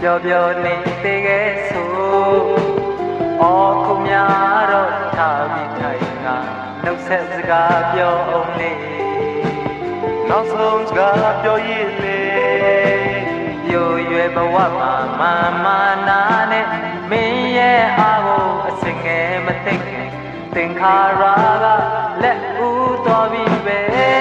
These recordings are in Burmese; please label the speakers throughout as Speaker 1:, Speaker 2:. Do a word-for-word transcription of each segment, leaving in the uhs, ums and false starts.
Speaker 1: ပြောပြောနေသေးခဲ့ဆိုအော်ခုများတော့ထားပြီးထိုင်ငါနှုတ်ဆက်စကားပြောအောင်လေ
Speaker 2: နောက်ဆုံးစကားပြောရည်လေ
Speaker 1: ပြိုရွယ်ဘဝမှာမာမာနာနဲ့မင်းရဲ့အားကိုအစင်ငယ်မသိခင်သင်္ခါရကလက်ဦးတော်ပြီပဲ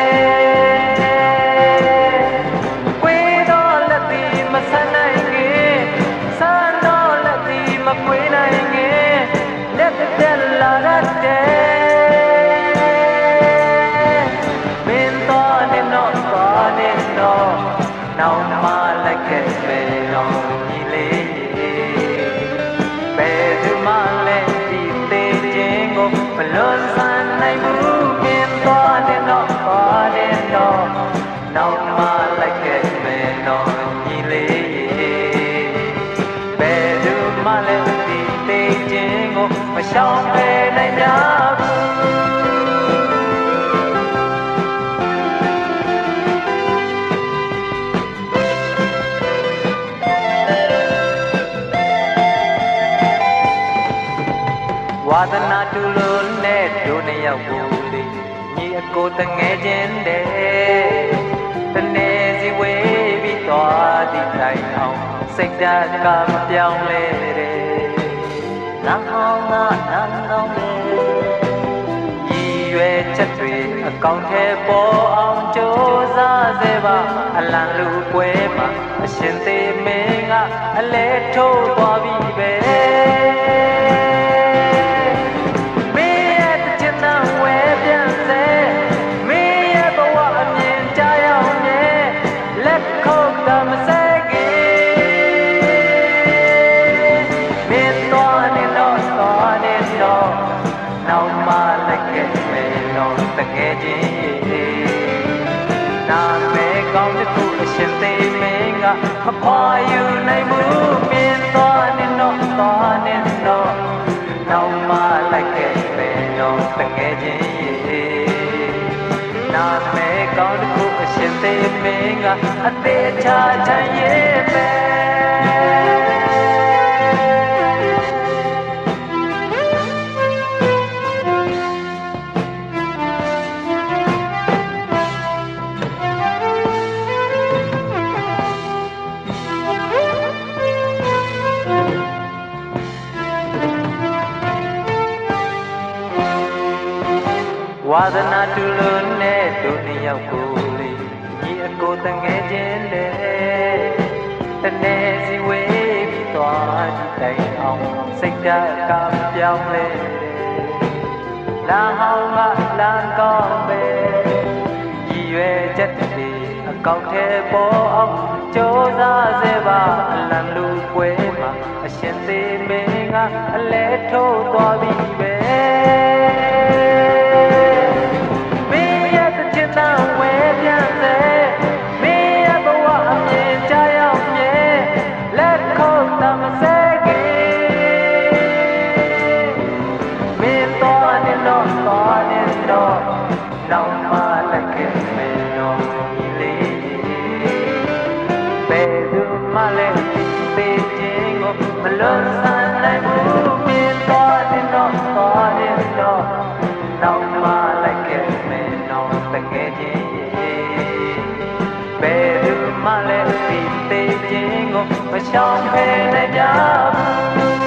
Speaker 1: ကွေးတော့လက်ဒီမဆန်းနိုင်ခင်ဆန်းတော့လက်ဒီမကွေးနိုင်ခင်လက်တက်လာတဲ့မင်းတော်နဲ့တော့တော်နဲ့တော့နောက်မှလိုက်ခဲ့ပဲတော့ညီလေးဘယ်သူမှလည်းဒီသေးခြင်းကိုမလွန်ဆန်းနိုင်ဘူးမင်းတော်နဲ့တော့တော်နဲ့တော့နောက်မှလိုက်ခဲ့ပဲတော့ညီလေးဘယ်သူမှလည်းဒီသေးခြင်းကိုမရှောင်ပဲနိုင်ကြဘူးဝါသနာတူလို့နဲ့တို့နှစ်ယောက်ကိုလေညီအကိုတငယ်ချင်းတဲ့တနေ့စီဝေးပြီးသွားသည့်တိုင်အောင်စိတ်ဓာတ်ကမပြောင်းလဲတဲ့လမ်းဟောင်းကလမ်းကောင်းလေရည်ရွယ်ချက်တွေအကောင့်ထဲပေါ်အောင်ကြိုးစားစေပါအလံလူပွဲမှာအရှင်သေးမင်းကအလဲထိုးသွားပြီပဲနောက်မှလိုက်ခဲ့မယ်တော့တကယ်ချင်းနာမည်ကောင်းတဲ့သူအရှင်သေးမင်းကမခွာယူနိုင်ဘူးမြင်သွားနေတော့သွားနေတော့နောက်မှလိုက်ခဲ့မယ်တော့တကယ်ချင်းနာမည်ကောင်းတဲ့သူအရှင်သေးမင်းကအသေးချာချင်ရဲ့ပဲဝါသနာတူလို့နဲ့တို့နှစ်ယောက်ကိုလေညီအကိုတငယ်ချင်းတဲ့တနေ့စီဝေးပြီးသွားဒီတိုင်အောင်စိတ်ဓာတ်ကပြောင်းလဲလမ်းဟောင်းကလမ်းကောင်းပဲရည်ရွယ်ချက်တွေအကောင့်ထဲပေါ်အောင်ကြိုးစားစေပါအလံလူပွဲမှာအရှင်သေးမင်းကအလဲထိုးသွားပြီပဲနောက်မှလိုက်ခဲ့မယ်တော့ညီလေးဘယ်သူမှလည်းသေးခြင်းကိုမလွန်ဆန်းနိုင်ဘူးမြင်သွားတယ်တော့သွားတယ်တော့နောက်မှလိုက်ခဲ့မယ်တော့တကယ်ချင်းဘယ်သူမှလည်းသေးခြင်းကိုမရှောင်ဖယ်နိုင်ကြဘူး